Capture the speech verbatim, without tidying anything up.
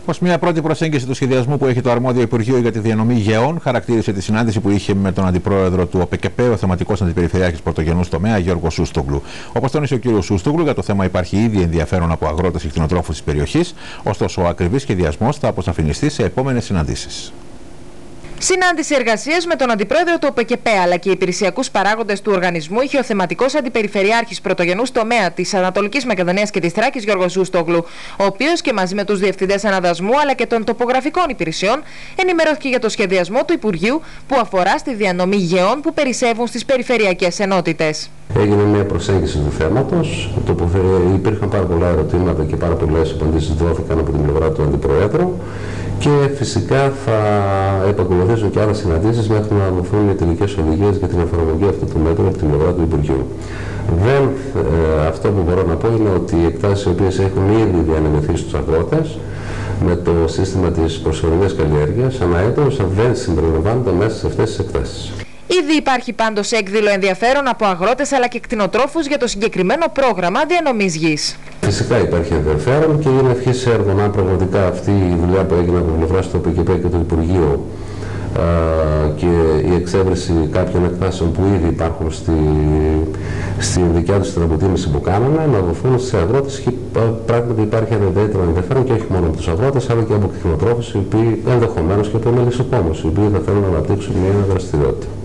Ως μια πρώτη προσέγγιση του σχεδιασμού που έχει το αρμόδιο Υπουργείο για τη διανομή γεών, χαρακτήρισε τη συνάντηση που είχε με τον αντιπρόεδρο του ΟΠΕΚΕΠΕ, ο θεματικός αντιπεριφερειάρχης πρωτογενούς τομέα, Γιώργο Σούστογλου. Όπως τόνισε ο κ. Σούστογλου, για το θέμα υπάρχει ήδη ενδιαφέρον από αγρότες και κτηνοτρόφους της περιοχής, ωστόσο ο ακριβής σχεδιασμός θα αποσαφινιστεί σε επόμενες συναντήσεις. Συνάντηση εργασίας με τον αντιπρόεδρο του ΟΠΕΚΕΠΕ αλλά και υπηρεσιακούς παράγοντες του οργανισμού είχε ο θεματικός αντιπεριφερειάρχης πρωτογενούς τομέα της Ανατολικής Μακεδονίας και της Θράκης Γιώργος Σούστογλου, ο οποίος και μαζί με τους διευθυντές αναδασμού αλλά και των τοπογραφικών υπηρεσιών ενημερώθηκε για το σχεδιασμό του Υπουργείου που αφορά στη διανομή γεών που περισσεύουν στις περιφερειακές ενότητες. Έγινε μια προσέγγιση του θέματος, υπήρχαν πάρα πολλά ερωτήματα και πάρα πολλές απαντήσεις δόθηκαν από την πλευρά του Αντιπροέδρου και φυσικά θα επακολουθήσουν και άλλες συναντήσεις μέχρι να δοθούν οι τελικές οδηγίες για την εφαρμογή αυτού του μέτρου από την πλευρά του Υπουργείου. Δεν, ε, αυτό που μπορώ να πω είναι ότι οι εκτάσεις οι οποίες έχουν ήδη διανεμηθεί στους αγρότες με το σύστημα της προσωρινής καλλιέργειας ανά έτος δεν συμπεριλαμβάνονται μέσα σε αυτές τις εκτάσεις. Ήδη υπάρχει πάντως έκδηλο ενδιαφέρον από αγρότες αλλά και κτηνοτρόφους για το συγκεκριμένο πρόγραμμα διανομής γης. Φυσικά υπάρχει ενδιαφέρον και είναι ευχής έργο να πραγματικά αυτή η δουλειά που έγινε από πλευρά του ΟΠΕΚΕΠΕ και του Υπουργείου και η εξέβρεση κάποιων εκτάσεων που ήδη υπάρχουν στη, στη δικιά τους την αποτίμηση που κάναμε να δοθούν στους αγρότες και πράγματι υπάρχει ένα ιδιαίτερο ενδιαφέρον και όχι μόνο από τους αγρότες αλλά και από κτηνοτρόφους οι οποίοι ενδεχομένως και από μελισσοκόμους οι οποίοι θα θέλουν να αναπτύξουν μια δραστηριότητα.